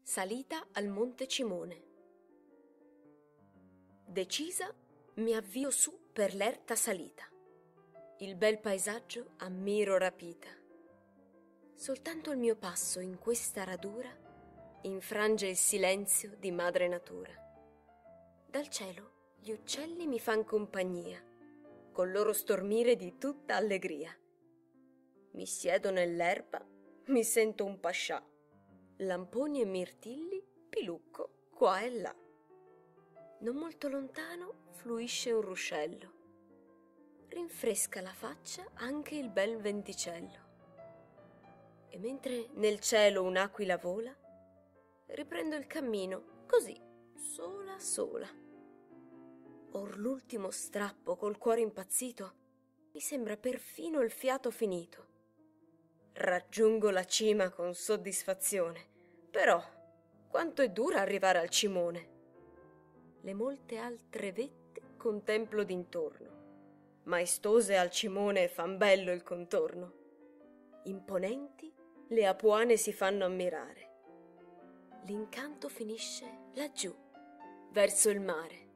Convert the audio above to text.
Salita al Monte Cimone. Decisa, mi avvio su per l'erta salita. Il bel paesaggio ammiro rapita. Soltanto il mio passo in questa radura infrange il silenzio di madre natura. Dal cielo gli uccelli mi fan compagnia, col loro stormire di tutta allegria. Mi siedo nell'erba, mi sento un pascià, lamponi e mirtilli pilucco qua e là. Non molto lontano fluisce un ruscello, rinfresca la faccia anche il bel venticello. E mentre nel cielo un'aquila vola, riprendo il cammino così, sola sola. Or l'ultimo strappo col cuore impazzito, mi sembra perfino il fiato finito. Raggiungo la cima con soddisfazione, però quanto è dura arrivare al cimone. Le molte altre vette contemplo d'intorno, maestose al cimone fan bello il contorno. Imponenti le apuane si fanno ammirare. L'incanto finisce laggiù, verso il mare.